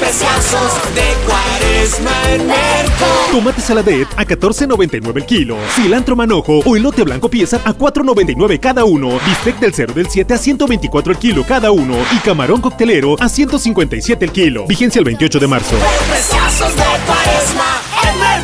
preciazos de Cuaresma en Merco. Tomate saladet a $14.99 el kilo. Cilantro manojo o elote blanco pieza a $4.99 cada uno. Bistec del 0 del 7 a $124 el kilo cada uno. Y camarón coctelero a $157 el kilo. Vigencia el 28 de marzo. Preciazos de Cuaresma en Merco.